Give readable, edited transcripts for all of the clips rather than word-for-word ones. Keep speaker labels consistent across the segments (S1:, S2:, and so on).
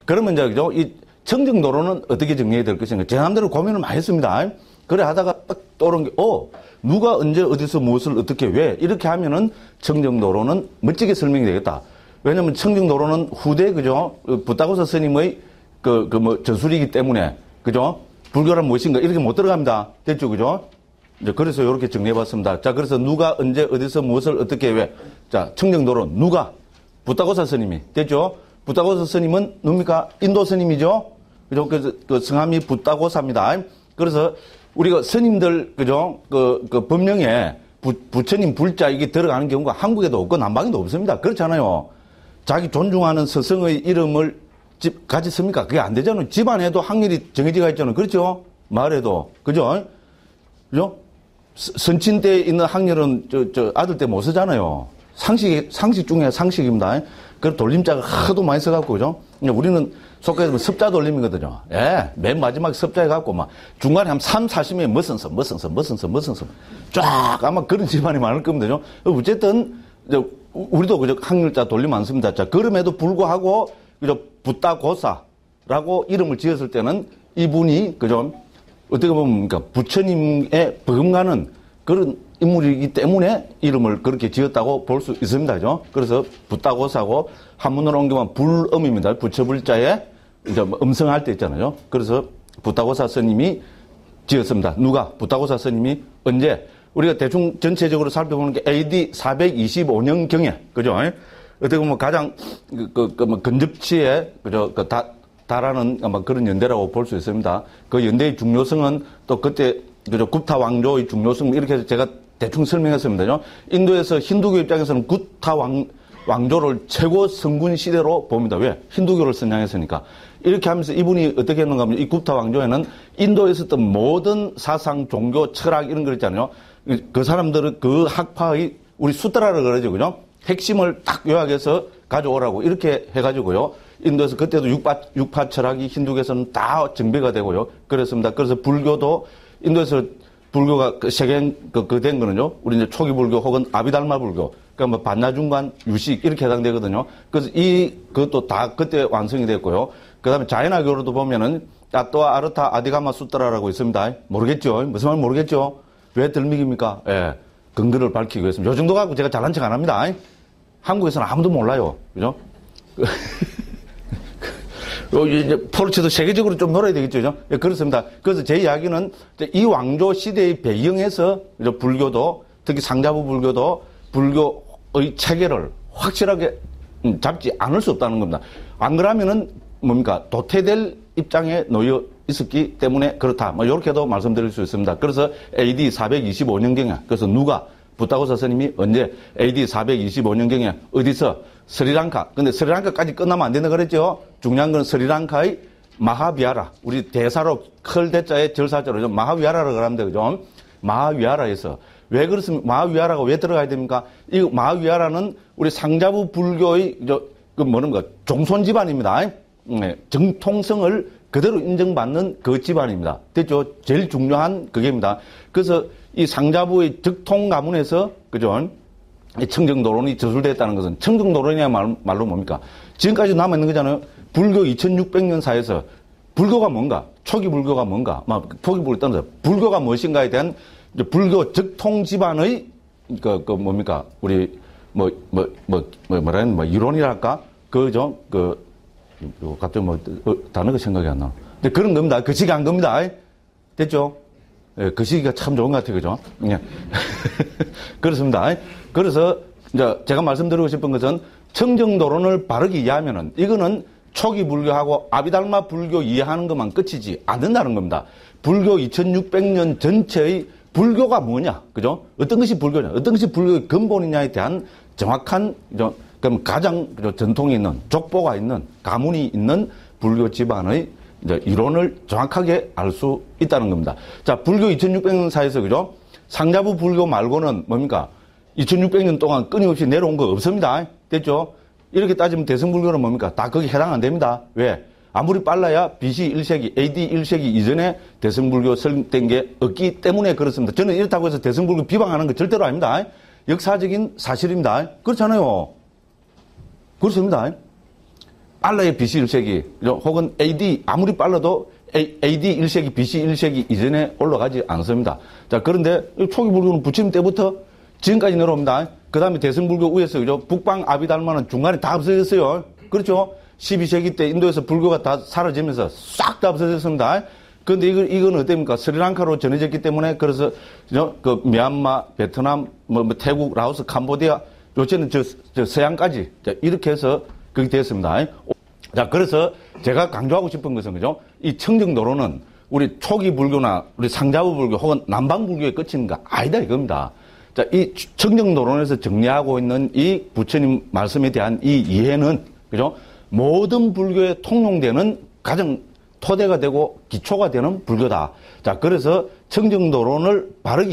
S1: 그러면 이제, 그죠? 이 청정도로는 어떻게 정리해야 될 것인가. 제 나름대로 고민을 많이 했습니다. 그래 하다가 딱 떠오른 게, 누가 언제 어디서 무엇을 어떻게 왜 이렇게 하면은 청정도로는 멋지게 설명이 되겠다. 왜냐면 청정도로는 후대, 그죠? 부타고사 스님의 저술이기 때문에, 그죠? 불교란 무엇인가 이렇게 못 들어갑니다. 됐죠, 그죠? 이제 그래서 이렇게 정리해봤습니다. 자, 그래서 누가 언제 어디서 무엇을 어떻게 왜. 자, 청정도로 누가? 부타고사 스님이. 됐죠? 부타고사 스님은 누굽니까? 인도 스님이죠? 그죠? 그 성함이 부타고사입니다. 그래서 우리가 스님들, 그죠? 법령에 부처님 불자 이게 들어가는 경우가 한국에도 없고 남방에도 없습니다. 그렇잖아요. 자기 존중하는 스승의 이름을 같이 씁니까? 그게 안 되잖아요. 집안에도 확률이 정해지가 있잖아요. 그렇죠? 마을에도. 그죠? 그죠? 선친 때 있는 학렬은 아들 때 못 쓰잖아요. 상식 중에 상식입니다. 그 돌림자가 하도 많이 써갖고, 그죠? 우리는 속해서 습자 돌림이거든요. 예, 맨 마지막 습자 해갖고, 막, 중간에 한 3, 40명 무슨 서. 쫙, 아마 그런 집안이 많을 겁니다. 그죠? 어쨌든, 우리도 그죠? 학렬자 돌림 안 씁니다. 자, 그럼에도 불구하고, 그죠? 부타고사라고 이름을 지었을 때는 이분이, 그죠? 어떻게 보면, 그러니까 부처님의 버금가는 그런 인물이기 때문에 이름을 그렇게 지었다고 볼 수 있습니다. 그죠? 그래서 부타고사고 한문으로 옮기면 불음입니다. 부처불자에 이제 음성할 때 있잖아요. 그래서 부타고사 스님이 지었습니다. 누가? 부타고사 스님이 언제? 우리가 대충 전체적으로 살펴보는 게 AD 425년경에, 그죠? 어떻게 보면 가장, 근접치에, 그죠? 다라는 아마 그런 연대라고 볼 수 있습니다. 그 연대의 중요성은 또 그때, 그죠? 굽타 왕조의 중요성, 이렇게 해서 제가 대충 설명했습니다. 인도에서 힌두교 입장에서는 굽타 왕조를 최고 성군 시대로 봅니다. 왜? 힌두교를 선양했으니까. 이렇게 하면서 이분이 어떻게 했는가 하면 이 굽타 왕조에는 인도에 있었던 모든 사상, 종교, 철학 이런 거 있잖아요. 그 사람들은 그 학파의 우리 수트라를 그러죠. 그죠? 핵심을 딱 요약해서 가져오라고 이렇게 해가지고요. 인도에서 그때도 육파 철학이 힌두교에서는 다 정배가 되고요. 그렇습니다. 그래서 불교도 인도에서 불교가 세계 된 거는요. 우리 이제 초기 불교 혹은 아비달마 불교. 그러니까 뭐 반나중간 유식 이렇게 해당되거든요. 그래서 그것도 다 그때 완성이 됐고요. 그 다음에 자이나교로도 보면은 따또아 아르타 아디가마 수트라라고 있습니다. 모르겠죠? 무슨 말 모르겠죠? 왜 들미깁니까? 예. 근거를 밝히기 위해서. 요 정도 갖고 제가 잘난 척 안 합니다. 한국에서는 아무도 몰라요. 그죠? 이제 포르체도 세계적으로 좀 놀아야 되겠죠. 예, 그렇습니다. 그래서 제 이야기는 이 왕조 시대의 배경에서 불교도, 특히 상자부 불교도 불교의 체계를 확실하게 잡지 않을 수 없다는 겁니다. 안 그러면은 뭡니까? 도태될 입장에 놓여 있었기 때문에 그렇다. 뭐, 이렇게도 말씀드릴 수 있습니다. 그래서 AD 425년경에, 그래서 누가, 부타고사 스님이 언제 AD 425년경에 어디서 스리랑카. 근데 스리랑카까지 끝나면 안 된다 그랬죠? 중요한 건 스리랑카의 마하비하라. 우리 대사로 클 대자의 절사자로 마하비하라라고 그럽니다. 그죠? 마하위하라에서. 왜 그렇습니까? 마하위하라가 왜 들어가야 됩니까? 이 마하위하라는 우리 상자부 불교의 종손 집안입니다. 정통성을 그대로 인정받는 그 집안입니다. 됐죠? 제일 중요한 그게입니다. 그래서 이 상자부의 적통 가문에서, 그죠? 청정도론이 저술됐다는 것은 청정도론이야말로 뭡니까? 지금까지 남아있는 거잖아요. 불교 2600년사에서 불교가 뭔가? 초기 불교가 뭔가? 초기 불교를 떠나서 불교가 무엇인가에 대한 불교 적통 집안의 뭡니까? 우리 이론이랄까? 그죠? 갑자기 단어가 생각이 안 나. 근데 그런 겁니다. 그 시기 한 겁니다. 됐죠? 예, 그 시기가 참 좋은 것 같아요. 그죠? 예. 그렇습니다. 그래서, 이제 제가 말씀드리고 싶은 것은 청정도론을 바르게 이해하면은 이거는 초기 불교하고 아비달마 불교 이해하는 것만 끝이지 않는다는 겁니다. 불교 2600년 전체의 불교가 뭐냐? 그죠? 어떤 것이 불교냐? 어떤 것이 불교의 근본이냐에 대한 정확한, 그럼 가장 전통이 있는, 족보가 있는, 가문이 있는 불교 집안의 이론을 정확하게 알 수 있다는 겁니다. 자, 불교 2600년 사이에서, 그죠? 상자부 불교 말고는 뭡니까? 2600년 동안 끊임없이 내려온 거 없습니다. 됐죠? 이렇게 따지면 대승불교는 뭡니까? 다 거기 해당 안 됩니다. 왜? 아무리 빨라야 BC 1세기, AD 1세기 이전에 대승불교 설립된 게 없기 때문에 그렇습니다. 저는 이렇다고 해서 대승불교 비방하는 거 절대로 아닙니다. 역사적인 사실입니다. 그렇잖아요. 그렇습니다. 빨라야 BC 1세기, 혹은 AD, 아무리 빨라도 AD 1세기, BC 1세기 이전에 올라가지 않습니다. 자, 그런데 초기 불교는 부처님 때부터 지금까지 내려옵니다. 그 다음에 대승불교 위에서, 그죠? 북방 아비달마는 중간에 다 없어졌어요. 그렇죠? 12세기 때 인도에서 불교가 다 사라지면서 싹 다 없어졌습니다. 그런데 이건 어떻습니까? 스리랑카로 전해졌기 때문에, 그래서, 그, 미얀마, 베트남, 태국, 라오스, 캄보디아, 요새는 저 서양까지, 이렇게 해서 그게 됐습니다. 자, 그래서 제가 강조하고 싶은 것은, 그죠? 이 청정도로는 우리 초기 불교나 우리 상자부 불교 혹은 남방 불교의 끝인가? 아니다, 이겁니다. 자, 이 청정도론에서 정리하고 있는 이 부처님 말씀에 대한 이 이해는, 그죠? 모든 불교에 통용되는 가장 토대가 되고 기초가 되는 불교다. 자, 그래서 청정도론을 바르게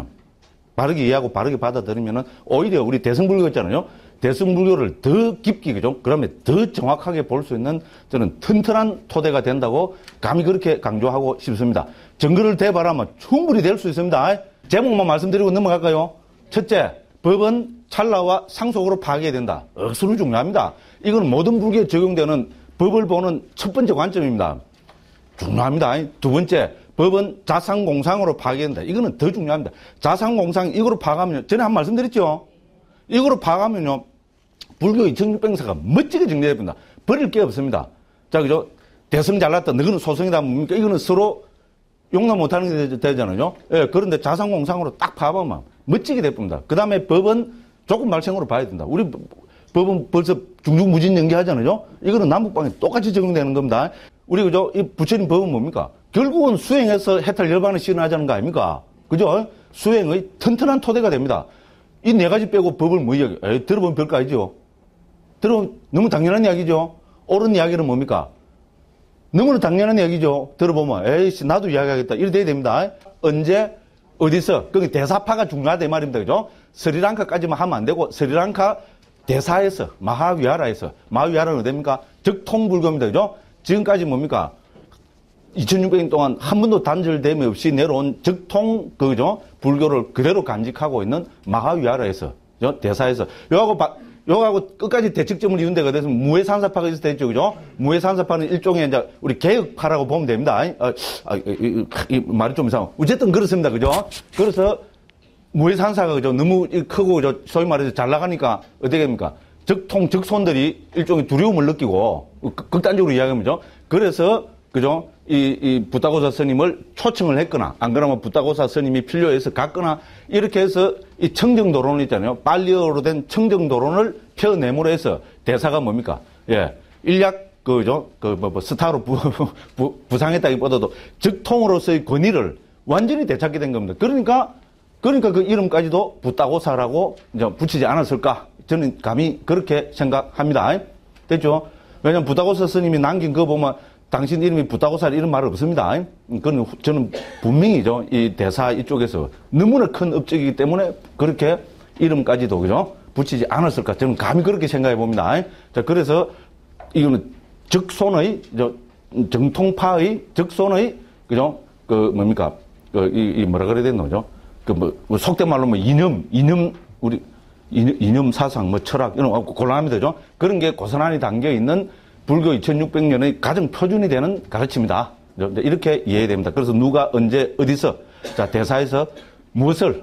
S1: 이해하고 바르게 받아들이면은 오히려 우리 대승불교 있잖아요. 대승불교를 더 깊게, 그죠? 그러면 더 정확하게 볼 수 있는 저는 튼튼한 토대가 된다고 감히 그렇게 강조하고 싶습니다. 정글을 대발하면 충분히 될 수 있습니다. 제목만 말씀드리고 넘어갈까요? 첫째, 법은 찰나와 상속으로 파악해야 된다. 억수로 중요합니다. 이건 모든 불교에 적용되는 법을 보는 첫 번째 관점입니다. 중요합니다. 두 번째, 법은 자상공상으로 파악해야 된다. 이거는 더 중요합니다. 자상공상 이거로 파악하면, 전에 한 말씀 드렸죠? 이거로 파악하면요, 불교 2600사가 멋지게 정리해본다. 버릴 게 없습니다. 자, 그죠? 대성 잘났다. 너희는 소성이다. 뭡니까? 이거는 서로 용납 못하는 게 되잖아요. 예, 그런데 자상공상으로 딱 파악하면 멋지게 됩니다. 그 다음에 법은 조금 말생으로 봐야 된다. 우리 법은 벌써 중중무진 연기하잖아요. 이거는 남북방에 똑같이 적용되는 겁니다. 우리 그죠? 이 부처님 법은 뭡니까? 결국은 수행해서 해탈 열반을 실현하자는 거 아닙니까? 그죠? 수행의 튼튼한 토대가 됩니다. 이 네 가지 빼고 법을 뭐 이야기? 들어보면 별거 아니죠. 들어보면 너무 당연한 이야기죠. 옳은 이야기는 뭡니까? 너무나 당연한 이야기죠. 들어보면 에이씨 나도 이야기하겠다. 이래 돼야 됩니다. 언제 어디서 거기 대사파가 중요하다 이 말입니다. 그죠? 스리랑카까지만 하면 안 되고 스리랑카 대사에서 마하위하라에서 마하위하라는 어디입니까? 적통불교입니다. 그죠? 지금까지 뭡니까? 2600년 동안 한 번도 단절됨이 없이 내려온 적통, 그죠? 불교를 그대로 간직하고 있는 마하위하라에서, 대사에서. 요하고 끝까지 대척점을 이룬 데가 돼서 무해산사파가 있을 때 있죠, 그죠? 무해산사파는 일종의 이제 우리 개혁파라고 보면 됩니다. 이 말이 좀 이상하고. 어쨌든 그렇습니다, 그죠? 그래서 무해산사가, 그죠? 너무 크고, 그죠? 소위 말해서 잘 나가니까 어떻게 됩니까? 적손들이 일종의 두려움을 느끼고, 극단적으로 이야기하면죠. 그래서, 그죠? 이 부타고사 스님을 초청을 했거나, 안 그러면 부타고사 스님이 필요해서 갔거나, 이렇게 해서 이 청정도론 있잖아요. 빨리어로 된 청정도론을 펴내므로 해서 대사가 뭡니까? 예. 일약, 그죠? 스타로 부상했다기보다도 적통으로서의 권위를 완전히 되찾게 된 겁니다. 그러니까 그 이름까지도 부타고사라고 이제 붙이지 않았을까? 저는 감히 그렇게 생각합니다. 됐죠? 왜냐면 부타고사 스님이 남긴 거 보면 당신 이름이 부타고사 이런 말 없습니다. 그건 저는 분명히죠. 이 대사 이쪽에서 너무나 큰 업적이기 때문에 그렇게 이름까지도, 그죠? 붙이지 않았을까. 저는 감히 그렇게 생각해 봅니다. 자, 그래서 이거는 적손의, 정통파의, 적손의, 그죠? 뭡니까? 뭐라 그래야 되나, 그죠? 속된 말로 이념 사상, 철학, 이런 거 곤란합니다. 그죠? 그런 게 고스란히 담겨 있는 불교 2600년의 가장 표준이 되는 가르침이다. 이렇게 이해해야 됩니다. 그래서 누가 언제 어디서 자 대사에서 무엇을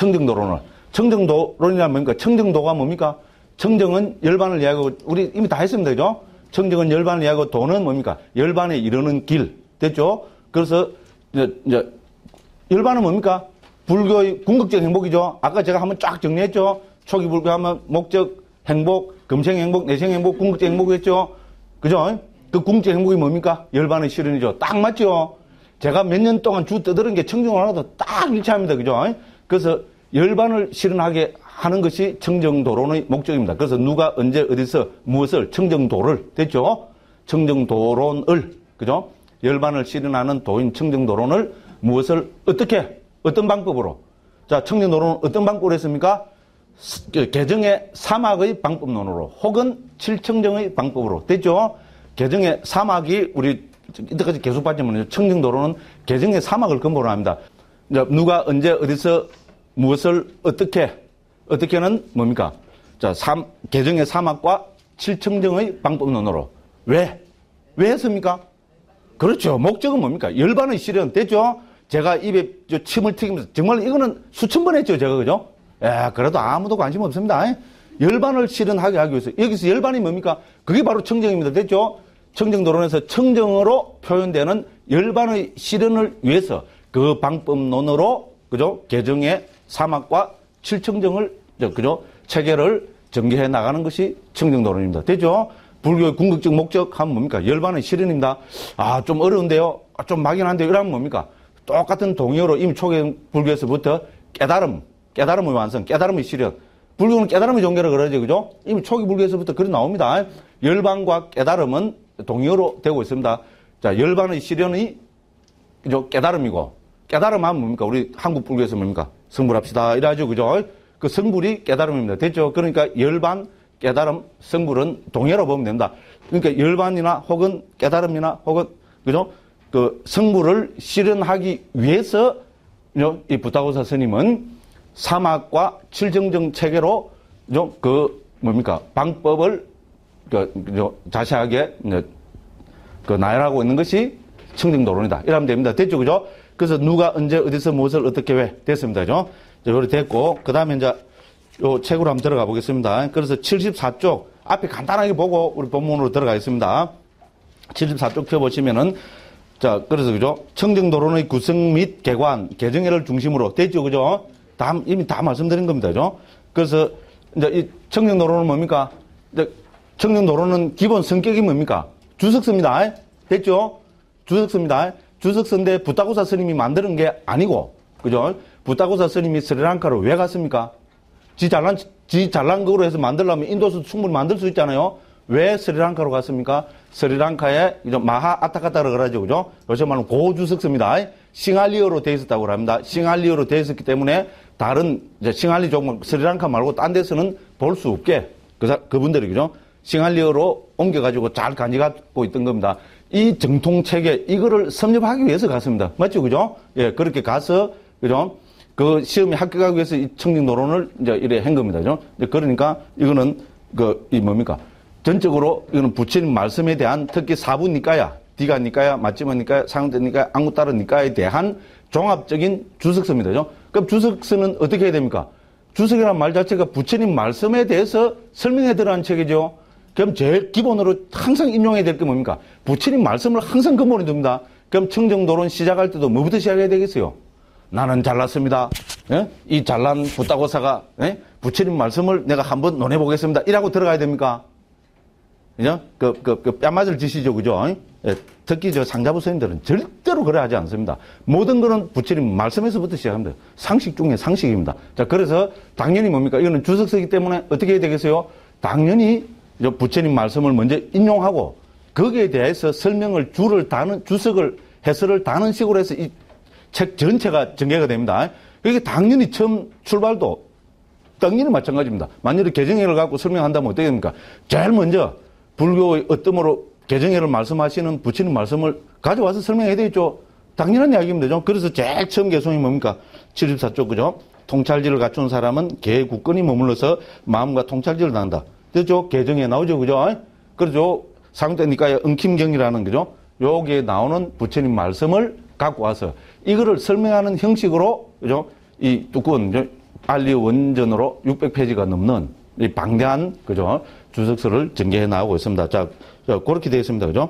S1: 청정도론이란 뭡니까? 청정도가 뭡니까? 청정은 열반을 이야기하고 우리 이미 다 했습니다. 그죠? 청정은 열반을 이야기하고 도는 뭡니까? 열반에 이르는 길. 됐죠? 그래서 이제 열반은 뭡니까? 불교의 궁극적 행복이죠. 아까 제가 한번 쫙 정리했죠. 초기 불교하면 목적, 행복, 금생 행복, 내생 행복, 궁극적 행복이었죠. 그죠? 그 궁극적 행복이 뭡니까? 열반의 실현이죠. 딱 맞죠? 제가 몇 년 동안 주 떠드는 게 청정을 하나도 딱 일치합니다. 그죠? 그래서 열반을 실현하게 하는 것이 청정도론의 목적입니다. 그래서 누가 언제 어디서 무엇을 청정도를 됐죠? 청정도론을 그죠? 열반을 실현하는 도인 청정도론을 무엇을 어떻게 어떤 방법으로 자 청정도론은 어떤 방법으로 했습니까? 개정의 사막의 방법론으로 혹은 칠청정의 방법으로 됐죠? 개정의 사막이 우리 이때까지 계속 봤지만 청정도론은 개정의 사막을 근본으로 합니다. 누가 언제 어디서 무엇을 어떻게는 뭡니까? 자, 개정의 사막과 칠청정의 방법론으로 왜? 왜 했습니까? 그렇죠. 목적은 뭡니까? 열반의 실현 됐죠? 제가 입에 침을 튀기면서 정말 이거는 수천 번 했죠, 제가 그죠? 그래도 아무도 관심 없습니다. 열반을 실현하게 하기 위해서 여기서 열반이 뭡니까? 그게 바로 청정입니다. 됐죠? 청정도론에서 청정으로 표현되는 열반의 실현을 위해서 그 방법론으로 그죠? 개정의 사막과 칠청정을 그죠? 체계를 전개해 나가는 것이 청정도론입니다. 됐죠? 불교의 궁극적 목적 하면 뭡니까? 열반의 실현입니다. 좀 어려운데요? 좀 막연한데요? 이러면 뭡니까? 똑같은 동의어로 이미 초기 불교에서부터 깨달음의 완성, 깨달음의 실현. 불교는 깨달음의 종교라 그러죠, 그죠? 이미 초기 불교에서부터 그리 나옵니다. 열반과 깨달음은 동의어로 되고 있습니다. 자, 열반의 실현이 깨달음이고, 깨달음 하면 뭡니까? 우리 한국 불교에서 뭡니까? 성불합시다. 이러죠, 그죠? 그 성불이 깨달음입니다. 됐죠? 그러니까 열반, 깨달음, 성불은 동의어로 보면 됩니다. 그러니까 열반이나 혹은 깨달음이나 혹은, 그죠? 그 성불을 실현하기 위해서 이 부타고사 스님은 사막과 칠정정 체계로 방법을 자세하게 나열하고 있는 것이 청정도론이다. 이러면 됩니다. 됐죠, 그죠? 그래서 누가 언제 어디서 무엇을 어떻게 왜 됐습니다, 그죠? 요리 됐고 그 다음에 이제 요 책으로 한번 들어가 보겠습니다. 그래서 74쪽 앞에 간단하게 보고 우리 본문으로 들어가겠습니다. 74쪽 펴보시면은 자, 그래서 그죠? 청정도론의 구성 및 개관, 개정회를 중심으로 됐죠, 그죠? 이미 다 말씀드린 겁니다, 그죠? 그래서 이제 이 청정도론은 뭡니까? 이제 청정도론은 기본 성격이 뭡니까? 주석서입니다. 됐죠? 주석서입니다. 주석서인데 부타고사 스님이 만드는 게 아니고, 그죠? 부타고사 스님이 스리랑카로 왜 갔습니까? 지 잘난 거로 해서 만들려면 인도에서 충분히 만들 수 있잖아요. 왜 스리랑카로 갔습니까? 스리랑카에 마하 아타카타라 그러죠, 그죠? 요새 말하면 고주석서입니다. 싱할리어로 되어 있었다고 합니다. 싱할리어로 되어 있었기 때문에 다른 싱할리 종목 스리랑카 말고 딴 데서는 볼 수 없게 그분들이 그죠? 싱할리어로 옮겨가지고 잘 간직하고 있던 겁니다. 이 정통 체계 이거를 섭렵하기 위해서 갔습니다. 맞죠, 그죠? 예, 그렇게 가서 그죠? 그 시험에 합격하기 위해서 이 청정도론을 이제 이래 한 겁니다, 그죠? 그러니까 이거는 뭡니까? 전적으로 이거는 부처님 말씀에 대한 특히 사부 니까야, 디가 니까야, 마찌마 니까야, 상대 니까야, 앙구따르 니까야에 대한 종합적인 주석서입니다. 그죠? 그럼 주석서는 어떻게 해야 됩니까? 주석이라는 말 자체가 부처님 말씀에 대해서 설명해 드리는 책이죠. 그럼 제일 기본으로 항상 인용해야 될 게 뭡니까? 부처님 말씀을 항상 근본에 둡니다. 그럼 청정도론 시작할 때도 뭐부터 시작해야 되겠어요? 나는 잘났습니다. 예? 이 잘난 부타고사가 예? 부처님 말씀을 내가 한번 논해보겠습니다. 이라고 들어가야 됩니까? 그죠? 뺨맞을 짓이죠, 그죠? 예, 특히 상자부 스님들은 절대로 그래 하지 않습니다. 모든 거는 부처님 말씀에서부터 시작합니다. 상식 중에 상식입니다. 자, 그래서 당연히 뭡니까? 이거는 주석서이기 때문에 어떻게 해야 되겠어요? 당연히 부처님 말씀을 먼저 인용하고 거기에 대해서 설명을 주석을 해설을 다는 식으로 해서 이 책 전체가 전개가 됩니다. 이게 당연히 처음 출발도 당연히 마찬가지입니다. 만약에 개정회를 갖고 설명한다면 어떻게 됩니까? 제일 먼저 불교의 어뜸으로 개정회를 말씀하시는 부처님 말씀을 가져와서 설명해야 되겠죠. 당연한 이야기입니다. 그래서 제일 처음 개송이 뭡니까? 74쪽, 그죠? 통찰지를 갖춘 사람은 개의 굳건히 머물러서 마음과 통찰지를 나눈다. 그죠? 개정에 나오죠, 그죠? 그렇죠. 상대니까의 엉킴경이라는, 그죠? 여기에 나오는 부처님 말씀을 갖고 와서 이거를 설명하는 형식으로, 그죠? 이 두꺼운 알리 원전으로 600페이지가 넘는 이 방대한, 그죠? 주석서를 전개해 나가고 있습니다. 자, 그렇게 되어 있습니다. 그죠?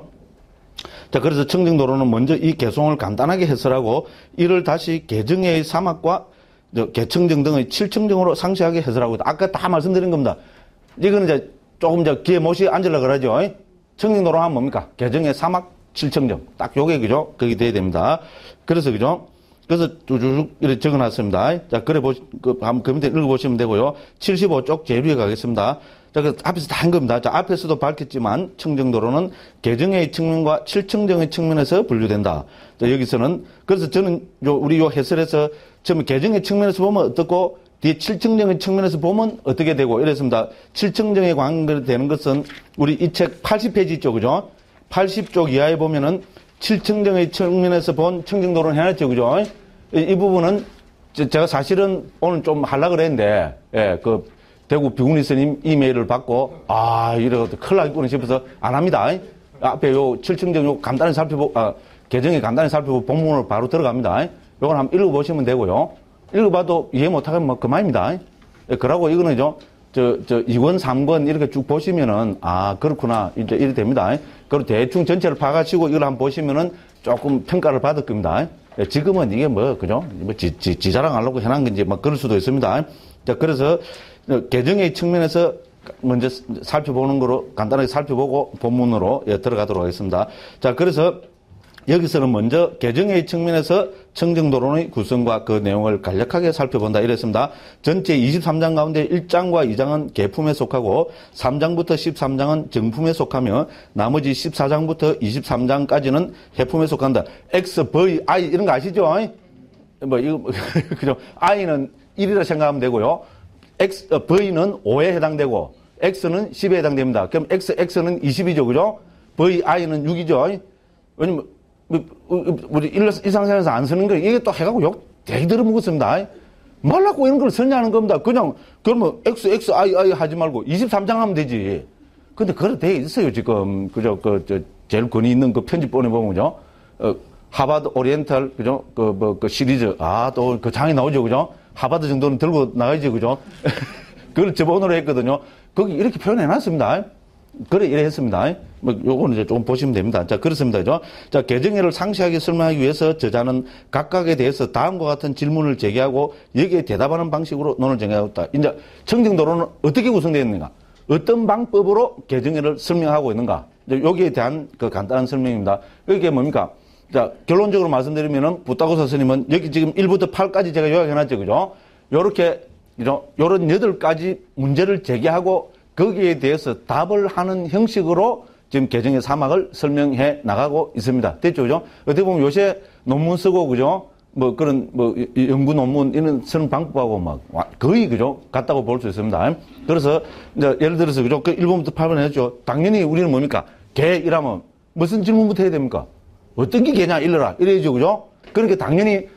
S1: 자, 그래서 청정도론은 먼저 이 개송을 간단하게 해설하고 이를 다시 개정의 사막과 개청정 등의 칠청정으로 상세하게 해설하고 있다. 아까 다 말씀드린 겁니다. 이거는 이제 조금 귀에 못이 앉으려고 그러죠. 청정도론 하면 뭡니까? 개정의 사막, 칠청정. 딱 요게, 그죠? 그게 돼야 됩니다. 그래서, 그죠? 그래서 쭉 이렇게 적어 놨습니다. 자, 한번 그 밑에 읽어보시면 되고요. 75쪽 제일 위에 가겠습니다. 자, 그래서 앞에서 다 한 겁니다. 자, 앞에서도 밝혔지만 청정도론은 개정의 측면과 칠청정의 측면에서 분류된다. 자, 여기서는 그래서 저는 우리 해설에서 처음에 개정의 측면에서 보면 어떻고 뒤에 칠청정의 측면에서 보면 어떻게 되고 이랬습니다. 칠청정에 관계되는 것은 우리 이 책 80페이지 있죠, 그죠? 80쪽 이하에 보면은 칠청정의 측면에서 본 청정도론 해놨죠, 그죠? 이 부분은 제가 사실은 오늘 좀 하려고 그랬는데, 예, 대구 비구니 스님 이메일을 받고, 이래가지고 큰일 나겠구나 싶어서 안 합니다. 앞에 요 7층정 요 간단히 개정에 간단히 살펴보고 본문으로 바로 들어갑니다. 요건 한번 읽어보시면 되고요. 읽어봐도 이해 못하면 뭐 그만입니다. 그러고 이거는 저 2권, 3권 이렇게 쭉 보시면은, 아, 그렇구나. 이제 이래 됩니다. 그리고 대충 전체를 파가시고 이걸 한번 보시면은 조금 평가를 받을 겁니다. 지금은 이게 뭐, 그죠? 지 자랑하려고 해놓은 건지 뭐 그럴 수도 있습니다. 자, 그래서 개정의 측면에서 먼저 살펴보는 거로 간단하게 살펴보고 본문으로 들어가도록 하겠습니다. 자, 그래서 여기서는 먼저 개정의 측면에서 청정도론의 구성과 그 내용을 간략하게 살펴본다 이랬습니다. 전체 23장 가운데 1장과 2장은 계품에 속하고 3장부터 13장은 정품에 속하며 나머지 14장부터 23장까지는 해품에 속한다. X, V, I 이런 거 아시죠? 뭐 이거 그죠? I는 1이라 생각하면 되고요. V는 5에 해당되고 X는 10에 해당됩니다. 그럼 X는 20이죠. 그죠? VI는 6이죠. 왜냐면 우리 일상생활에서 안 쓰는 거 이게 또 해가고 욕 되게 들어먹었습니다. 말라고 이런 걸 쓰냐는 겁니다. 그냥 그러면 XXII 하지 말고 23장 하면 되지. 근데 그래 돼 있어요 지금. 그죠? 제일 권위 있는 그 편집본에 보면 그죠? 하버드 오리엔탈 그죠? 그 시리즈 또 그 장이 나오죠. 그죠? 하버드 정도는 들고 나가야지. 그죠? 그걸 저번으로 했거든요. 거기 이렇게 표현해 놨습니다. 그래, 이래 했습니다. 뭐, 요거는 이제 조금 보시면 됩니다. 자, 그렇습니다. 그죠? 자, 개정회를 상세하게 설명하기 위해서 저자는 각각에 대해서 다음과 같은 질문을 제기하고 여기에 대답하는 방식으로 논을 정해왔다. 이제 청정도로는 어떻게 구성되어 있는가? 어떤 방법으로 개정회를 설명하고 있는가? 이제 여기에 대한 그 간단한 설명입니다. 이게 뭡니까? 자, 결론적으로 말씀드리면은 부타고사 스님은 여기 지금 1부터 8까지 제가 요약해놨죠. 그죠? 요렇게, 요런 8가지 문제를 제기하고 거기에 대해서 답을 하는 형식으로 지금 개정의 사막을 설명해 나가고 있습니다. 됐죠? 그죠? 어떻게 보면 요새 논문 쓰고, 그죠? 뭐 그런, 연구 논문 이런 쓰는 방법하고 막 거의, 그죠? 같다고 볼 수 있습니다. 그래서, 이제 예를 들어서, 그죠? 그 1번부터 8번 했죠. 당연히 우리는 뭡니까? 개 이라면 무슨 질문부터 해야 됩니까? 어떤 게 개냐? 일러라. 이래야죠. 그죠? 그러니까 당연히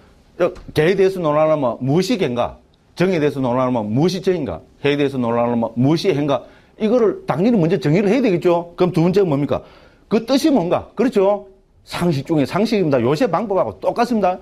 S1: 개에 대해서 논하려면 무엇이 개인가? 정에 대해서 논하려면 무엇이 정인가? 해에 대해서 논하려면 무엇이 해인가? 이거를 당연히 먼저 정의를 해야 되겠죠? 그럼 두 번째가 뭡니까? 그 뜻이 뭔가? 그렇죠? 상식 중에 상식입니다. 요새 방법하고 똑같습니다.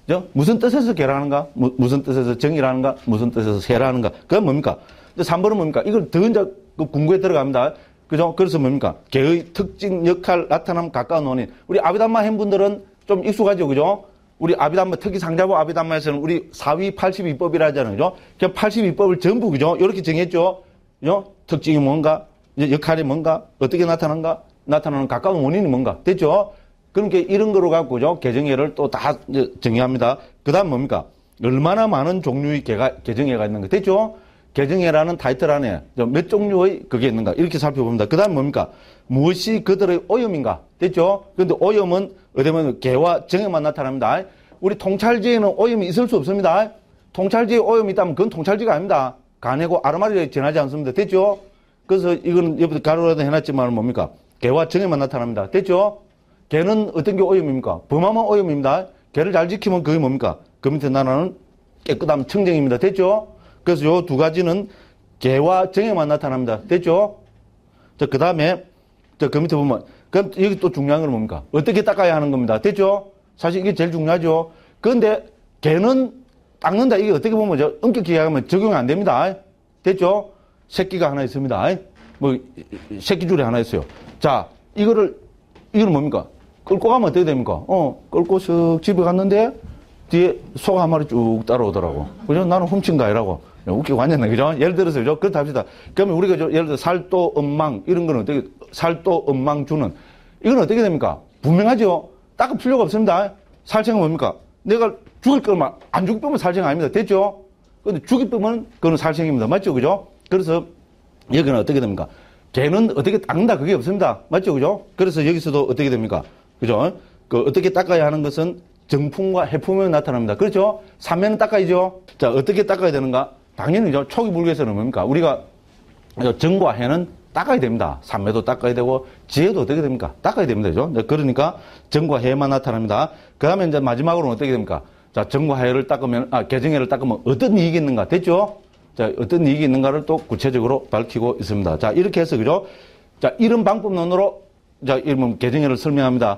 S1: 무슨 뜻에서 개라는가? 무슨 뜻에서 정이라는가? 무슨 뜻에서 세라는가? 그건 뭡니까? 3번은 뭡니까? 이걸 더 이제 그 궁구에 들어갑니다. 그죠? 그래서 뭡니까? 개의 특징, 역할, 나타남, 가까운 원인. 우리 아비담마 햄분들은 좀 익숙하죠? 그죠? 우리 아비담마, 특히 상자부 아비담마에서는 우리 4위 82법이라 하잖아요. 그죠? 그 82법을 전부, 그죠? 이렇게 정했죠? 그죠? 특징이 뭔가, 역할이 뭔가, 어떻게 나타난가, 나타나는 가까운 원인이 뭔가. 됐죠? 그러니까 이런 거로 갖고, 그죠? 개정회를 또 다 정의합니다. 그 다음 뭡니까? 얼마나 많은 종류의 개정회가 있는가. 됐죠? 개정회라는 타이틀 안에 몇 종류의 그게 있는가. 이렇게 살펴봅니다. 그 다음 뭡니까? 무엇이 그들의 오염인가. 됐죠? 그런데 오염은 어디 보면 개와 정에만 나타납니다. 우리 통찰지에는 오염이 있을 수 없습니다. 통찰지에 오염이 있다면 그건 통찰지가 아닙니다. 간하고 아르마리에 지나지 않습니다. 됐죠? 그래서 이거는 옆에 가로라도 해놨지만 뭡니까? 개와 정에만 나타납니다. 됐죠? 개는 어떤 게 오염입니까? 범하면 오염입니다. 개를 잘 지키면 그게 뭡니까? 그 밑에 나라는 깨끗함 청정입니다. 됐죠? 그래서 요 두 가지는 개와 정에만 나타납니다. 됐죠? 자, 그 다음에, 그 밑에 보면, 그럼 여기 또 중요한 건 뭡니까? 어떻게 닦아야 하는 겁니다. 됐죠? 사실 이게 제일 중요하죠. 그런데 개는 닦는다. 이게 어떻게 보면 엄격히 얘기하면 적용이 안 됩니다. 됐죠? 새끼가 하나 있습니다. 뭐, 새끼줄이 하나 있어요. 자, 이거는 뭡니까? 끌고 가면 어떻게 됩니까? 끌고 쓱 집에 갔는데, 뒤에 소 한 마리 쭉 따라오더라고. 그죠? 나는 훔친 거 아니라고. 웃기고 앉았네. 그죠? 예를 들어서, 그죠? 그렇다 합시다. 그러면 우리가 예를 들어 살도, 엉망, 이런 거는 어떻게, 살도, 엉망 주는. 이건 어떻게 됩니까? 분명하죠? 닦을 필요가 없습니다. 살생은 뭡니까? 내가 죽일 거면 안 죽일 거면 살생 아닙니다. 됐죠? 근데 죽일 거면 그건 살생입니다. 맞죠? 그죠? 그래서 여기는 어떻게 됩니까? 개는 어떻게 닦는다. 그게 없습니다. 맞죠? 그죠? 그래서 여기서도 어떻게 됩니까? 그죠? 어떻게 닦아야 하는 것은 정품과 해품에 나타납니다. 그렇죠? 삼면은 닦아야죠. 자, 어떻게 닦아야 되는가? 당연히 초기 불교에서는 뭡니까? 우리가 정과 해는 닦아야 됩니다. 삼매도 닦아야 되고 지혜도 어떻게 됩니까? 닦아야 됩니다. 그죠? 그러니까 정과 해만 나타납니다. 그 다음에 이제 마지막으로는 어떻게 됩니까? 자, 정과 해를 닦으면, 개정해를 닦으면 어떤 이익이 있는가? 됐죠? 자, 어떤 이익이 있는가를 또 구체적으로 밝히고 있습니다. 자, 이렇게 해서, 그죠? 자, 이런 방법론으로 자, 이러면 개정해를 설명합니다.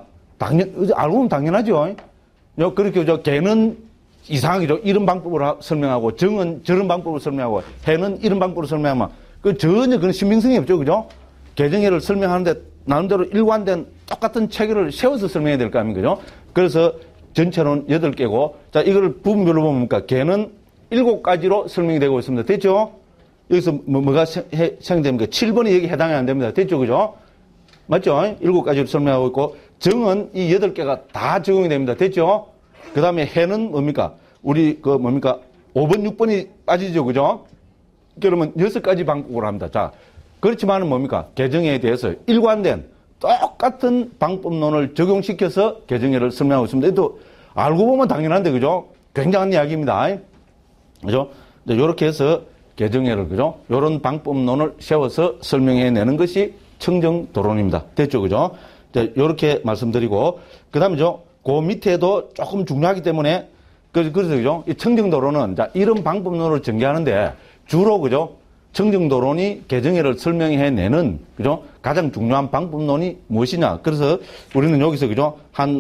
S1: 알고 보면 당연하죠. 그렇게 개는 이상하죠. 이런 방법으로 설명하고, 정은 저런 방법으로 설명하고, 해는 이런 방법으로 설명하면, 전혀 그런 신빙성이 없죠. 그죠? 개정해를 설명하는데, 나름대로 일관된 똑같은 체계를 세워서 설명해야 될 거 아닙니까? 그죠? 그래서 전체로는 8개고, 자, 이걸 부분별로 보면 뭡니까? 개는 7가지로 설명이 되고 있습니다. 됐죠? 여기서 뭐가 생성됩니까? 7번이 여기 해당이 안 됩니다. 됐죠? 그죠? 맞죠? 7가지로 설명하고 있고, 정은 이 8개가 다 적용이 됩니다. 됐죠? 그 다음에 해는 뭡니까? 우리, 5번, 6번이 빠지죠. 그죠? 그러면 6가지 방법으로 합니다. 자, 그렇지만은 뭡니까? 개정해에 대해서 일관된 똑같은 방법론을 적용시켜서 개정해를 설명하고 있습니다. 또, 알고 보면 당연한데, 그죠? 굉장한 이야기입니다. 그죠? 요렇게 해서 개정해를, 그죠? 요런 방법론을 세워서 설명해내는 것이 청정도론입니다. 됐죠? 그죠? 요렇게 말씀드리고, 그 다음에 그 밑에도 조금 중요하기 때문에, 그래서, 그죠? 이 청정도론은, 자, 이런 방법론을 전개하는데, 주로, 그죠? 청정도론이 개정해를 설명해내는, 그죠? 가장 중요한 방법론이 무엇이냐. 그래서 우리는 여기서, 그죠?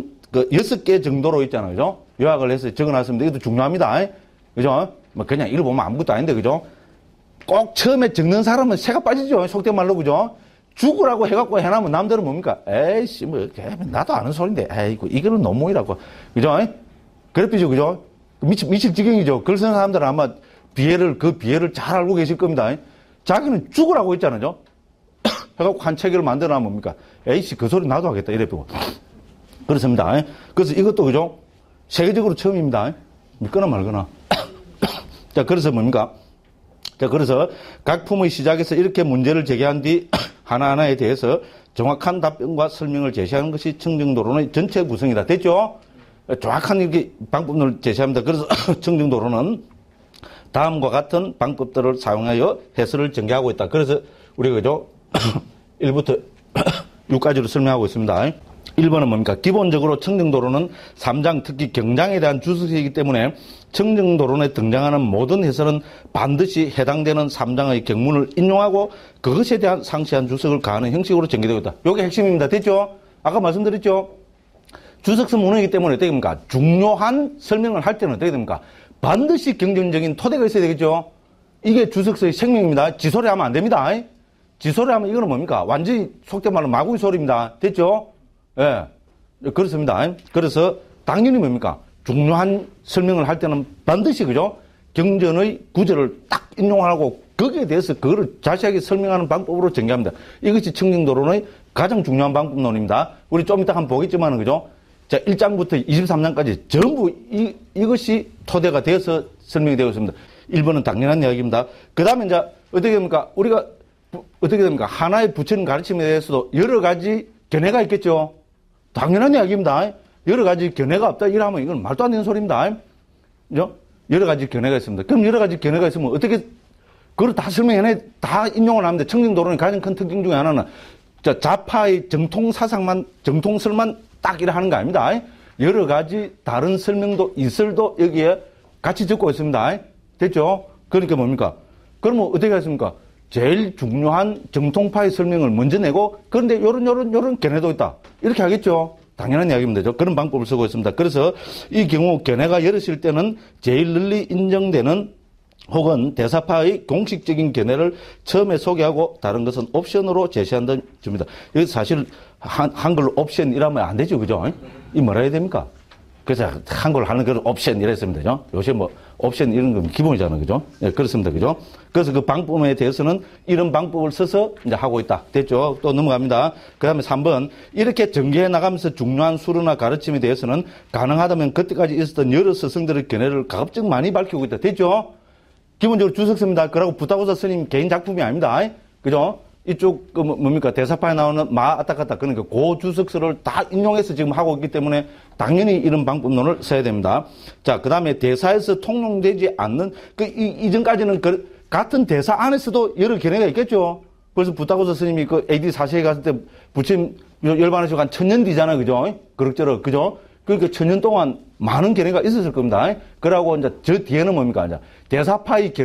S1: 6개 정도로 있잖아요. 그죠? 요약을 해서 적어놨습니다. 이것도 중요합니다. 그죠? 뭐, 그냥 읽어보면 아무것도 아닌데, 그죠? 꼭 처음에 적는 사람은 새가 빠지죠. 속된 말로, 그죠? 죽으라고 해갖고 해놔면 남들은 뭡니까? 에이씨, 뭐, 나도 아는 소린데, 에이구, 이거는 너무이라고. 그죠? 그래피죠, 그죠? 미칠 지경이죠. 그걸 쓰는 사람들은 아마 그 비애를 잘 알고 계실 겁니다. 자기는 죽으라고 했잖아요. 해갖고 한 체계를 만들어놔 뭡니까? 에이씨, 그 소리 나도 하겠다. 이래고. 그렇습니다. 그래서 이것도, 그죠? 세계적으로 처음입니다. 믿거나 말거나. 자, 그래서 뭡니까? 자, 그래서 각 품의 시작에서 이렇게 문제를 제기한 뒤 하나하나에 대해서 정확한 답변과 설명을 제시하는 것이 청정도론의 전체 구성이다. 됐죠? 정확한 이렇게 방법론을 제시합니다. 그래서 청정도론은 다음과 같은 방법들을 사용하여 해설을 전개하고 있다. 그래서 우리가 그죠? 1부터 6까지로 설명하고 있습니다. 1번은 뭡니까? 기본적으로 청정도론은 3장, 특히 경장에 대한 주석이기 때문에 청정도론에 등장하는 모든 해설은 반드시 해당되는 3장의 경문을 인용하고 그것에 대한 상세한 주석을 가하는 형식으로 전개되고 있다. 이게 핵심입니다. 됐죠? 아까 말씀드렸죠? 주석서 문헌이기 때문에 어떻게 됩니까? 중요한 설명을 할 때는 어떻게 됩니까? 반드시 경전적인 토대가 있어야 되겠죠? 이게 주석서의 생명입니다. 지소리 하면 안 됩니다. 지소리 하면 이거는 뭡니까? 완전히 속된 말로 마구이 소리입니다. 됐죠? 예. 그렇습니다. 그래서 당연히 뭡니까? 중요한 설명을 할 때는 반드시, 그죠? 경전의 구절을 딱 인용하고 거기에 대해서 그거를 자세하게 설명하는 방법으로 전개합니다. 이것이 청정도론의 가장 중요한 방법론입니다. 우리 좀 이따 한번 보겠지만은, 그죠? 자, 1장부터 23장까지 전부 이것이 토대가 되어서 설명이 되어 있습니다. 1번은 당연한 이야기입니다. 그 다음에 이제 어떻게 됩니까? 우리가 어떻게 됩니까? 하나의 부처님 가르침에 대해서도 여러 가지 견해가 있겠죠? 당연한 이야기입니다. 여러 가지 견해가 없다. 이러면 이건 말도 안 되는 소리입니다. 그죠? 여러 가지 견해가 있습니다. 그럼 여러 가지 견해가 있으면 어떻게, 그걸 다 다 인용을 하는데 청정도론의 가장 큰 특징 중에 하나는 좌파의 정통설만 딱 이래 하는 거 아닙니다. 여러 가지 다른 설명도, 이설도 여기에 같이 적고 있습니다. 됐죠? 그러니까 뭡니까? 그러면 어떻게 하십니까? 제일 중요한 정통파의 설명을 먼저 내고, 그런데 요런 견해도 있다. 이렇게 하겠죠? 당연한 이야기입니다. 그런 방법을 쓰고 있습니다. 그래서 이 경우 견해가 여럿일 때는 제일 널리 인정되는 혹은 대사파의 공식적인 견해를 처음에 소개하고 다른 것은 옵션으로 제시한다는 점입니다. 여기 사실 한글로 옵션이라면 안 되죠. 그죠? 이 뭐라 해야 됩니까? 그래서 한글 하는 걸 옵션 이랬습니다. 그죠? 요새 뭐 옵션 이런 건 기본이잖아요. 그죠? 네, 그렇습니다. 그죠? 그래서 그 방법에 대해서는 이런 방법을 써서 이제 하고 있다. 됐죠? 또 넘어갑니다. 그 다음에 3번. 이렇게 전개해 나가면서 중요한 수로나 가르침에 대해서는 가능하다면 그때까지 있었던 여러 스승들의 견해를 가급적 많이 밝히고 있다. 됐죠? 기본적으로 주석서입니다. 그러고 부타고사 스님 개인 작품이 아닙니다. 그죠? 이쪽, 뭡니까? 대사파에 나오는 아따까따. 그러니까 그 주석서를 다 인용해서 지금 하고 있기 때문에 당연히 이런 방법론을 써야 됩니다. 자, 그 다음에 대사에서 통용되지 않는, 이전까지는 같은 대사 안에서도 여러 견해가 있겠죠? 그래서 부타고사 스님이 AD 4세에 갔을 때 부처님 열반하시고 한 1000년 뒤잖아요. 그죠? 그럭저럭. 그죠? 그러니까 1000년 동안 많은 견해가 있었을 겁니다. 그러고 이제 저 뒤에는 뭡니까? 이제 대사파의 견해가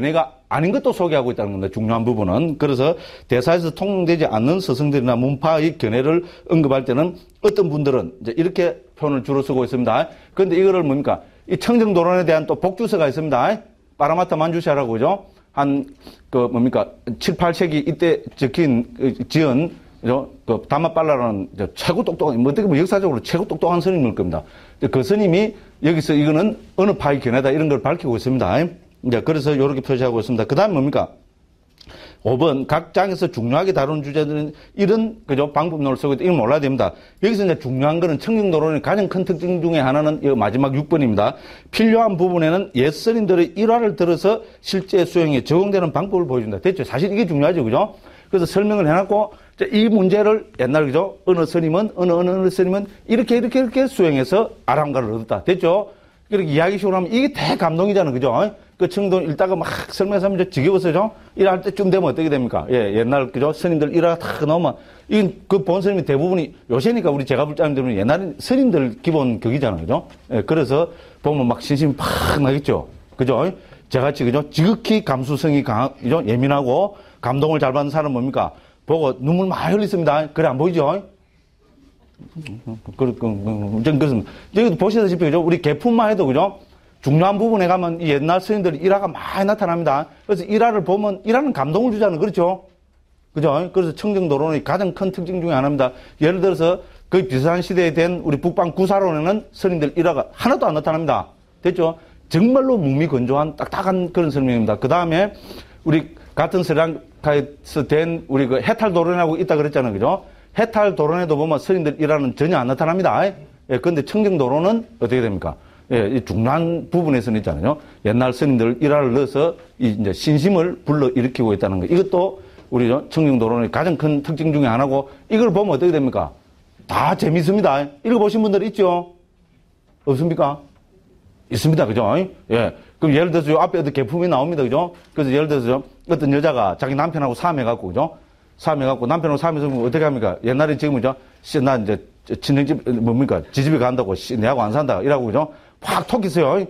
S1: 아닌 것도 소개하고 있다는 겁니다. 중요한 부분은. 그래서 대사에서 통용되지 않는 서성들이나 문파의 견해를 언급할 때는 어떤 분들은 이제 이렇게 표현을 주로 쓰고 있습니다. 그런데 이거를 뭡니까? 이 청정도론에 대한 또 복주서가 있습니다. 파라마타 만주샤라고, 그죠? 뭡니까? 7, 8세기 이때 지은, 그죠? 다마빨라라는 최고 똑똑한, 어떻게 보면 역사적으로 최고 똑똑한 스님일 겁니다. 그 스님이 여기서 이거는 어느 파의 견해다 이런 걸 밝히고 있습니다. 이제 그래서 이렇게 표시하고 있습니다. 그 다음 뭡니까? 5번, 각 장에서 중요하게 다루는 주제들은 이런, 그죠? 방법론을 쓰고 있다. 이건 몰라야 됩니다. 여기서 이제 중요한 거는 청정도론의 가장 큰 특징 중에 하나는 이 마지막 6번입니다. 필요한 부분에는 옛 스님들의 일화를 들어서 실제 수행에 적용되는 방법을 보여준다. 됐죠? 사실 이게 중요하죠. 그죠? 그래서 설명을 해놨고, 이 문제를 옛날, 그죠? 어느 스님은, 어느 스님은 이렇게 수행해서 아람가를 얻었다. 됐죠? 그렇게 이야기식으로 하면 이게 대감동이잖아. 그죠? 그 청동 읽다가 막 설명하면 이제 지겨워서죠? 일할 때쯤 되면 어떻게 됩니까? 예, 옛날, 그죠? 스님들 일화가 탁 나오면, 이건 그 본 스님이 대부분이 요새니까 우리 제가 불자님들은 옛날에 스님들 기본 격이잖아요. 그죠? 예, 그래서 보면 막 신심이 팍 나겠죠? 그죠? 저같이, 그죠? 지극히 감수성이 그죠? 예민하고 감동을 잘 받는 사람은 뭡니까? 보고 눈물 많이 흘렸습니다. 그래, 안 보이죠? 그렇습니다. 여기도 보시다시피, 그죠? 우리 개품만 해도, 그죠? 중요한 부분에 가면 이 옛날 스님들 일화가 많이 나타납니다. 그래서 일화를 보면, 일화는 감동을 주잖아요. 그렇죠? 그죠? 그래서 청정도론의 가장 큰 특징 중에 하나입니다. 예를 들어서 거의 비슷한 시대에 된 우리 북방 구사론에는 스님들 일화가 하나도 안 나타납니다. 됐죠? 정말로 몸이 건조한 딱딱한 그런 스님입니다. 그 다음에 우리 같은 스리랑카에서 된 우리 그 해탈도론하고 있다 그랬잖아요. 그죠? 해탈도론에도 보면 스님들 일화는 전혀 안 나타납니다. 예, 근데 청정도론은 어떻게 됩니까? 예, 이 중요한 부분에서는 있잖아요. 옛날 스님들 일화를 넣어서 이제 신심을 불러일으키고 있다는 거. 이것도 우리 청정도론의 가장 큰 특징 중에 하나고, 이걸 보면 어떻게 됩니까? 다 재밌습니다. 읽어보신 분들 있죠? 없습니까? 있습니다. 그죠? 예. 그럼 예를 들어서 요 앞에 어떤 개품이 나옵니다. 그죠? 그래서 예를 들어서 어떤 여자가 자기 남편하고 싸움해갖고, 그죠? 싸움해갖고 남편하고 싸움해서 어떻게 합니까? 옛날에 지금은 나 이제 친정집, 뭡니까? 지집에 간다고, 내하고 안 산다. 이라고, 그죠? 확 톡이어요.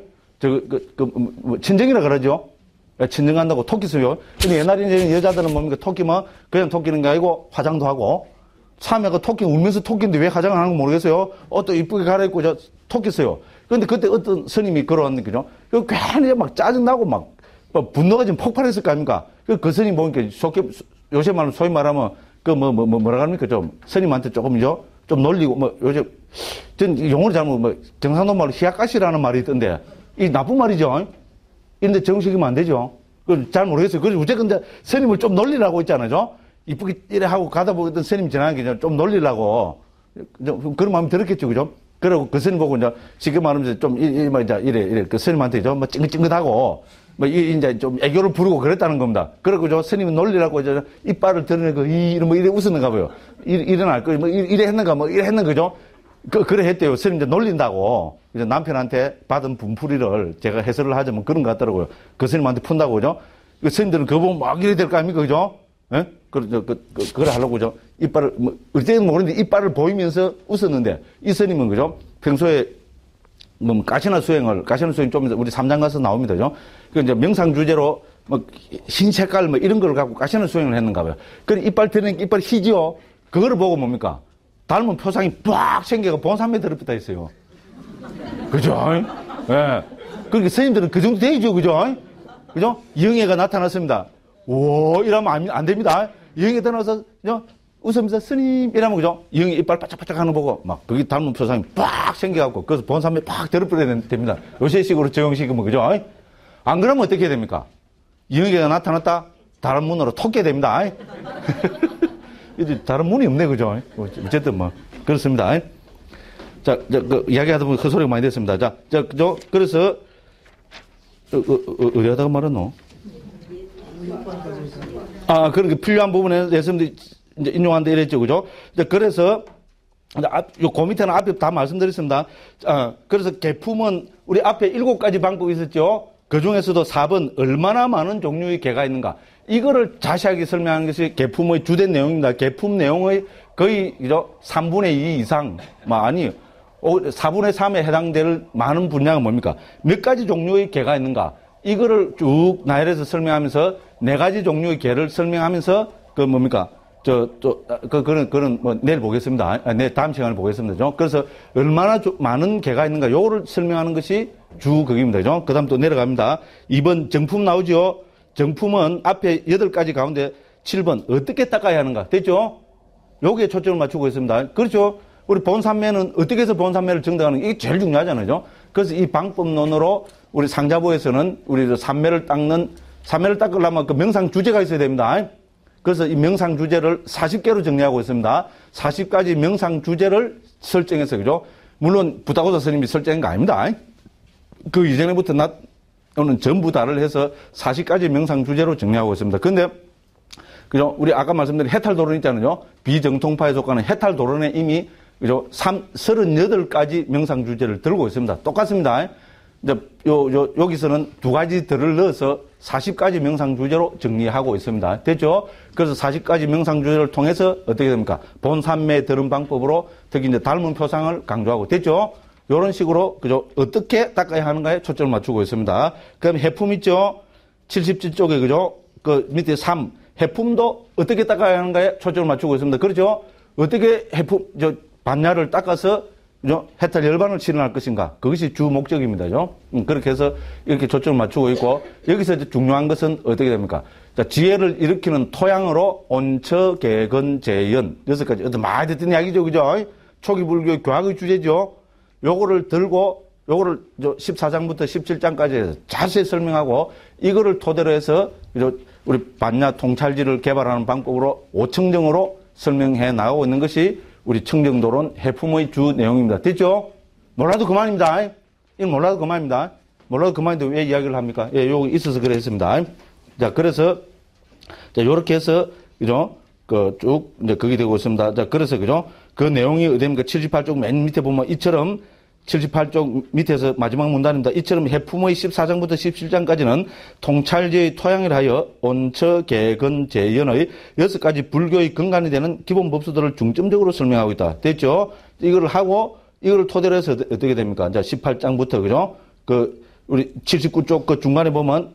S1: 친정이라 그러죠? 친정 간다고 톡이어요. 근데 옛날에 이제 여자들은 뭡니까? 톡이면 그냥 톡이는 게 아니고 화장도 하고, 참외가 토끼, 울면서 토끼인데 왜 화장을 하는 거 모르겠어요? 또 이쁘게 갈아입고 토끼어요. 그런데 그때 어떤 스님이 걸어왔는데, 그죠? 그 괜히 막 짜증나고 막 분노가 지금 폭발했을 거 아닙니까? 그 스님 보니까 요새 말로 소위 말하면 뭐라 합니까? 좀 스님한테 조금요? 좀 놀리고, 요새, 전 용어를 잘못, 경상도 말로 히야카시라는 말이 있던데, 이 나쁜 말이죠? 근데 정식이면 안 되죠? 잘 모르겠어요. 그래서 어쨌든 스님을 좀 놀리라고 있잖아요. 이쁘게 이래 하고 가다 보던 스님 지나는 게 좀 놀리려고. 그런 마음이 들었겠죠. 그죠? 그러고 그 스님 보고 이제 쉽게 말하면서 좀 이래 그 스님한테 좀 찡긋찡긋하고 이제 좀 애교를 부르고 그랬다는 겁니다. 그러고 저 스님은 놀리라고 이제 이빨을 드러내고 이런 이래 웃었는가 봐요. 일어날 거 이래 했는가 이래 했는 거죠. 그래 했대요. 스님 이제 놀린다고. 이제 남편한테 받은 분풀이를 제가 해설을 하자면 그런 것 같더라고요. 그 스님한테 푼다고 그죠? 그 스님들은 그거 보면 막 이래 될 거 아닙니까? 그죠? 예? 그래 하려고, 그죠? 이빨을, 어쨌든 모르는데 이빨을 보이면서 웃었는데, 이 스님은, 그죠? 평소에, 가시나 수행 좀, 우리 3장 가서 나옵니다, 그죠? 그 이제 명상 주제로, 흰 색깔, 이런 걸 갖고 가시나 수행을 했는가 봐요. 그래, 이빨 드러내니까 이빨이 희지요? 그거를 보고 뭡니까? 닮은 표상이 빡 생겨가 본삼에 들어붙어 있어요. 그죠? 예. 그러니까 스님들은 그 정도 되죠, 그죠? 그죠? 영예가 나타났습니다. 오, 이러면 안 됩니다. 영에 들어서, 웃으면서 스님, 이러면, 그죠? 영이 이빨 바짝바짝 하는 거 보고, 막, 거기 닮은 표상이 빡 생겨갖고, 그래서 본삼에 팍 들어버려야 됩니다. 요새식으로 적용시키면, 그죠? 안 그러면 어떻게 해야 됩니까? 영예가 나타났다? 다른 문으로 톡게 됩니다. 이제 다른 문이 없네, 그죠? 어쨌든 그렇습니다. 자, 이야기하다 보면 그 소리가 많이 됐습니다. 그죠? 그래서, 어디 하다가 말았노? 그러니까 필요한 부분에 대해서 이제 인용한다 이랬죠. 그죠? 그래서, 요 밑에는 앞에 다 말씀드렸습니다. 그래서 개품은 우리 앞에 7가지 방법이 있었죠. 그 중에서도 4번, 얼마나 많은 종류의 개가 있는가. 이거를 자세하게 설명하는 것이 개품의 주된 내용입니다. 개품 내용의 거의, 그죠? 3분의 2 이상, 4분의 3에 해당될 많은 분량은 뭡니까? 몇 가지 종류의 개가 있는가. 이거를 쭉 나열해서 설명하면서 네 가지 종류의 개를 설명하면서 그 뭡니까? 그런 뭐 내일 보겠습니다. 내 다음 시간에 보겠습니다. 그래서 얼마나 많은 개가 있는가 요거를 설명하는 것이 주 극입니다. 그다음 또 내려갑니다. 2번 정품 나오죠. 정품은 앞에 8가지 가운데 7번 어떻게 닦아야 하는가 됐죠? 여기에 초점을 맞추고 있습니다. 그렇죠? 우리 본산매는 어떻게 해서 본산매를 정당하는 게 이게 제일 중요하잖아요. 그래서 이 방법론으로 우리 상자부에서는 우리 산매를 닦으려면 그 명상 주제가 있어야 됩니다. 그래서 이 명상 주제를 40개로 정리하고 있습니다. 40가지 명상 주제를 설정해서, 그죠? 물론 부다고사 스님이 설정한 거 아닙니다. 그 이전에부터 오늘 전부 다를 해서 40가지 명상 주제로 정리하고 있습니다. 근데, 그죠? 우리 아까 말씀드린 해탈도론 있잖아요. 비정통파에 속하는 해탈도론에 이미, 그죠? 38가지 명상 주제를 들고 있습니다. 똑같습니다. 이제 여기서는 2가지 덜을 넣어서 40가지 명상 주제로 정리하고 있습니다. 됐죠? 그래서 40가지 명상 주제를 통해서 어떻게 됩니까? 본산매 들은 방법으로 특히 이제 닮은 표상을 강조하고 됐죠? 이런 식으로, 그죠? 어떻게 닦아야 하는가에 초점을 맞추고 있습니다. 그 다음에 해품 있죠? 77쪽에, 그죠? 그 밑에 3. 해품도 어떻게 닦아야 하는가에 초점을 맞추고 있습니다. 그렇죠? 어떻게 반야를 닦아서 해탈 열반을 실현할 것인가. 그것이 주 목적입니다. 그렇게 해서 이렇게 초점을 맞추고 있고, 여기서 이제 중요한 것은 어떻게 됩니까? 자, 지혜를 일으키는 토양으로 온처, 개근, 재연. 6가지. 어떤 많이 듣던 이야기죠. 그죠? 초기 불교의 교학의 주제죠. 요거를 들고, 요거를 14장부터 17장까지 자세히 설명하고, 이거를 토대로 해서, 우리 반야 통찰지를 개발하는 방법으로 5청정으로 설명해 나가고 있는 것이 우리 청정도론 해품의 주 내용입니다. 됐죠? 몰라도 그만입니다. 이건 몰라도 그만입니다. 몰라도 그만인데 왜 이야기를 합니까? 예, 요거 있어서 그래 했습니다. 자, 그래서, 자, 요렇게 해서, 그죠? 쭉, 이제 그게 되고 있습니다. 자, 그래서, 그죠? 그 내용이 어디입니까? 78쪽 맨 밑에 보면 이처럼 78쪽 밑에서 마지막 문단입니다. 이처럼 해품의 14장부터 17장까지는 통찰제의 토양을 하여 온처, 개근, 재연의 6가지 불교의 근간이 되는 기본 법수들을 중점적으로 설명하고 있다. 됐죠? 이거를 하고 이거를 토대로 해서 어떻게 됩니까? 자, 18장부터, 그죠? 우리 79쪽 그 중간에 보면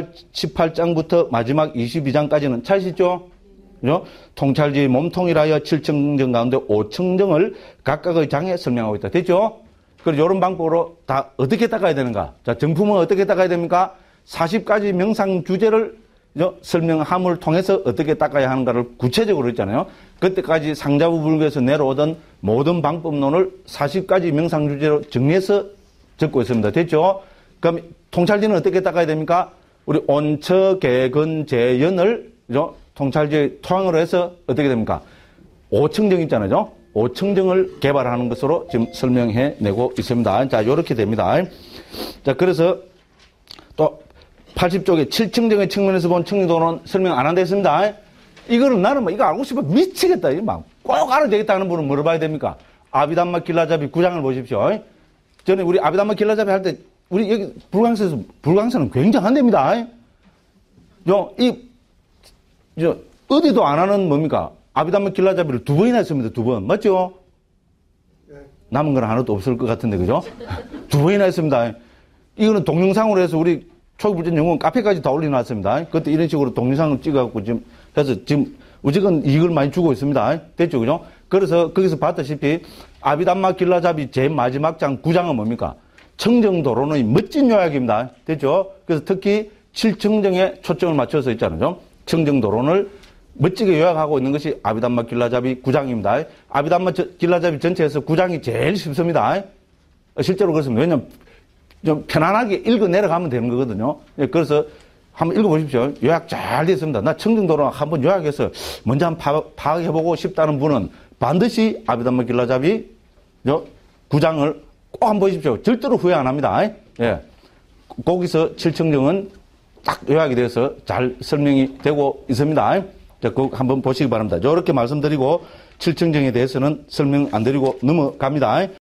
S1: 18장부터 마지막 22장까지는 찾으시죠? 그죠? 통찰제의 몸통이라 하여 7청정 가운데 5청정을 각각의 장에 설명하고 있다. 됐죠? 그래서 이런 방법으로 다 어떻게 닦아야 되는가? 자, 정품은 어떻게 닦아야 됩니까? 40가지 명상 주제를 설명함을 통해서 어떻게 닦아야 하는가를 구체적으로 했잖아요. 그때까지 상자부 불교에서 내려오던 모든 방법론을 40가지 명상 주제로 정리해서 적고 있습니다. 됐죠? 그럼 통찰지는 어떻게 닦아야 됩니까? 우리 온처, 개근, 재연을 통찰지의 토양으로 해서 어떻게 됩니까? 5청정 있잖아요. 5청정을 개발하는 것으로 지금 설명해 내고 있습니다. 자, 요렇게 됩니다. 자, 그래서 또 80쪽에 7청정의 측면에서 본 청정도는 설명 안 한다 했습니다. 이거는 나는 이거 알고 싶어 미치겠다. 막 꼭 알아야 되겠다 하는 분은 뭐를 봐야 됩니까? 아비담마 길라잡이 9장을 보십시오. 전에 우리 아비담마 길라잡이 할 때 우리 여기 불광사는 굉장한답니다. 어디도 안 하는 뭡니까? 아비담마 길라잡이를 2번이나 했습니다. 2번. 맞죠? 네. 남은 건 하나도 없을 것 같은데, 그죠? 2번이나 했습니다. 이거는 동영상으로 해서 우리 초기불전 연구원 카페까지 다 올려놨습니다. 그때 이런 식으로 동영상을 찍어갖고 지금 해서 지금 어쨌건 이익을 많이 주고 있습니다. 됐죠? 그죠? 그래서 거기서 봤다시피 아비담마 길라잡이 제일 마지막 장 9장은 뭡니까? 청정도론의 멋진 요약입니다. 됐죠? 그래서 특히 7청정에 초점을 맞춰서 있잖아요. 청정도론을 멋지게 요약하고 있는 것이 아비담마 길라잡이 9장입니다. 아비담마 길라잡이 전체에서 9장이 제일 쉽습니다. 실제로 그렇습니다. 왜냐면 좀 편안하게 읽어 내려가면 되는 거거든요. 그래서 한번 읽어보십시오. 요약 잘 됐습니다. 나 청정도론 한번 요약해서 먼저 한번 파악해보고 싶다는 분은 반드시 아비담마 길라잡이 9장을 꼭 한번 보십시오. 절대로 후회 안 합니다. 예. 거기서 7청정은 딱 요약이 돼서 잘 설명이 되고 있습니다. 자, 그거 한번 보시기 바랍니다. 이렇게 말씀드리고 7청정에 대해서는 설명 안 드리고 넘어갑니다.